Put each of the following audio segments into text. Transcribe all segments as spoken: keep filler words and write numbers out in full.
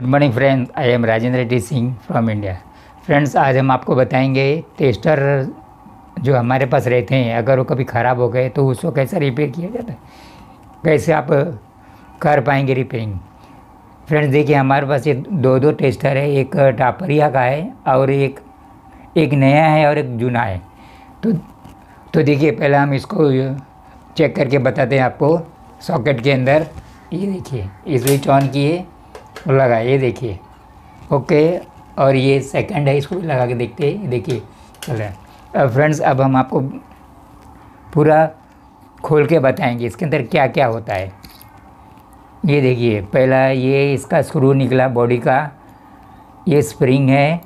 Good morning friends, I am Rajendra Reddy Singh from India. Friends, आज हम आपको बताएंगे टेस्टर जो हमारे पास रहते हैं, अगर वो कभी ख़राब हो गए तो उसको कैसे रिपेयर किया जाता है, कैसे आप कर पाएंगे रिपेयरिंग। फ्रेंड्स देखिए, हमारे पास ये दो दो टेस्टर है, एक टापरिया का है और एक एक नया है और एक जूना है। तो तो देखिए, पहले हम इसको चेक करके बताते हैं आपको। सॉकेट के अंदर ये देखिए, इस स्विच ऑन किए और लगा, ये देखिए ओके। और ये सेकंड है, इसको भी लगा के देखते हैं, देखिए चल रहा है। अब फ्रेंड्स, अब हम आपको पूरा खोल के बताएंगे इसके अंदर क्या क्या होता है। ये देखिए, पहला ये इसका स्क्रू निकला बॉडी का, ये स्प्रिंग है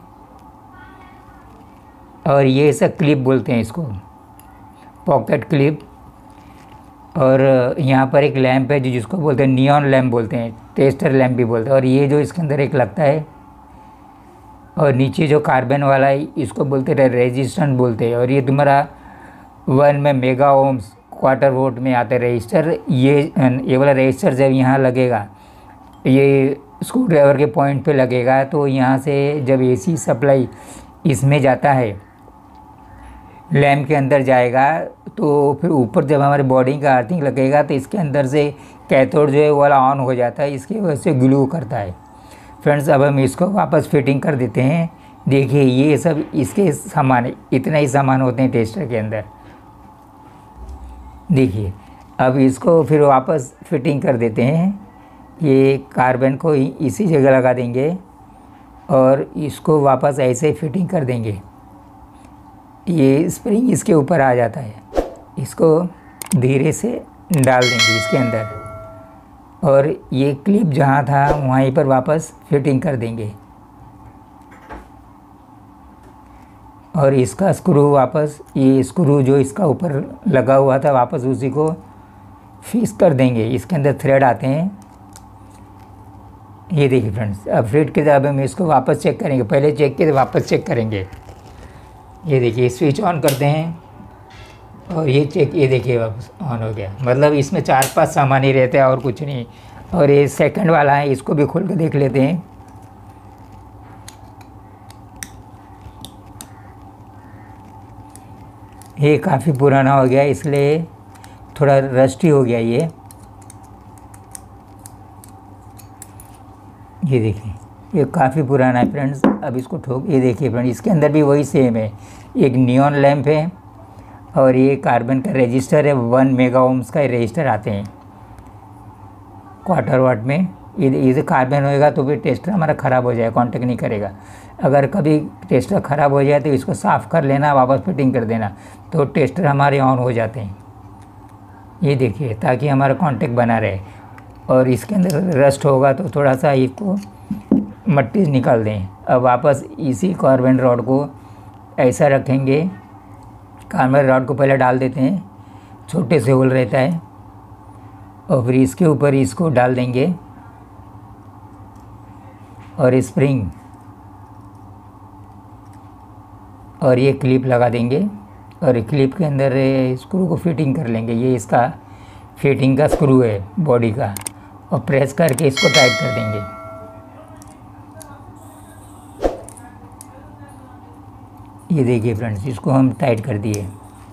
और ये सब क्लिप बोलते हैं इसको, पॉकेट क्लिप। और यहाँ पर एक लैंप है जो जिसको बोलते हैं नियॉन लैंप बोलते हैं, टेस्टर लैंप भी बोलते हैं। और ये जो इसके अंदर एक लगता है, और नीचे जो कार्बन वाला है इसको बोलते हैं रेजिस्टेंस बोलते हैं। और ये तुम्हारा वन में मेगा ओम्स क्वार्टर वोल्ट में आते रजिस्टर। ये ये वाला रजिस्टर जब यहाँ लगेगा, ये स्क्रू ड्राइवर के पॉइंट पे लगेगा, तो यहाँ से जब एसी सप्लाई इसमें जाता है, लैम्प के अंदर जाएगा, तो फिर ऊपर जब हमारे बॉडी का अर्थिंग लगेगा तो इसके अंदर से कैथोड जो है वो वाला ऑन हो जाता है, इसकी वजह से ग्लू करता है। फ्रेंड्स, अब हम इसको वापस फिटिंग कर देते हैं। देखिए, ये सब इसके सामान, इतना ही सामान होते हैं टेस्टर के अंदर। देखिए, अब इसको फिर वापस फिटिंग कर देते हैं। ये कार्बन को इसी जगह लगा देंगे और इसको वापस ऐसे फिटिंग कर देंगे। ये स्प्रिंग इसके ऊपर आ जाता है, इसको धीरे से डाल देंगे इसके अंदर, और ये क्लिप जहाँ था वहीं पर वापस फिटिंग कर देंगे। और इसका स्क्रू वापस, ये स्क्रू जो इसका ऊपर लगा हुआ था, वापस उसी को फिक्स कर देंगे। इसके अंदर थ्रेड आते हैं, ये देखिए फ्रेंड्स। अब फिट के बाद हम इसको वापस चेक करेंगे, पहले चेक किए वापस चेक करेंगे। ये देखिए, स्विच ऑन करते हैं और ये चेक, ये देखिए वापस ऑन हो गया। मतलब इसमें चार पांच सामान ही रहते हैं और कुछ नहीं। और ये सेकंड वाला है, इसको भी खोल के देख लेते हैं। ये काफ़ी पुराना हो गया, इसलिए थोड़ा रस्टी हो गया ये। ये देखिए, ये काफ़ी पुराना है फ्रेंड्स। अब इसको ठोक, ये देखिए फ्रेंड, इसके अंदर भी वही सेम है, एक नियॉन लैंप है और ये कार्बन का रजिस्टर है। वन मेगा ओम्स का रजिस्टर आते हैं क्वार्टर वाट में। ये कार्बन होएगा तो फिर टेस्टर हमारा ख़राब हो जाएगा, कांटेक्ट नहीं करेगा। अगर कभी टेस्टर ख़राब हो जाए तो इसको साफ़ कर लेना, वापस फिटिंग कर देना, तो टेस्टर हमारे ऑन हो जाते हैं। ये देखिए, ताकि हमारा कांटेक्ट बना रहे। और इसके अंदर रस्ट होगा तो थोड़ा सा इसको मट्टी निकाल दें। अब वापस इसी कार्बन रॉड को ऐसा रखेंगे, कार्बन रॉड को पहले डाल देते हैं, छोटे से होल रहता है, और फिर इसके ऊपर इसको डाल देंगे और स्प्रिंग और ये क्लिप लगा देंगे। और क्लिप के अंदर स्क्रू को फिटिंग कर लेंगे। ये इसका फिटिंग का स्क्रू है बॉडी का, और प्रेस करके इसको टाइट कर देंगे। ये देखिए फ्रेंड्स, इसको हम टाइट कर दिए।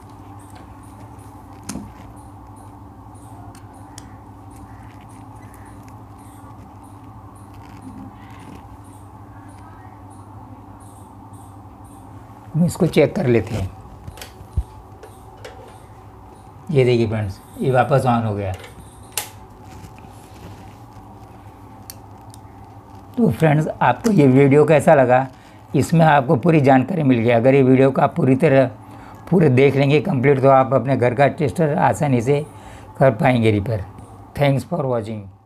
हम इसको चेक कर लेते हैं। ये देखिए फ्रेंड्स, ये वापस ऑन हो गया। तो फ्रेंड्स, आपको ये वीडियो कैसा लगा, इसमें आपको पूरी जानकारी मिल गई। अगर ये वीडियो को आप पूरी तरह पूरे देख लेंगे कंप्लीट, तो आप अपने घर का टेस्टर आसानी से कर पाएंगे रिपेयर। Thanks for watching.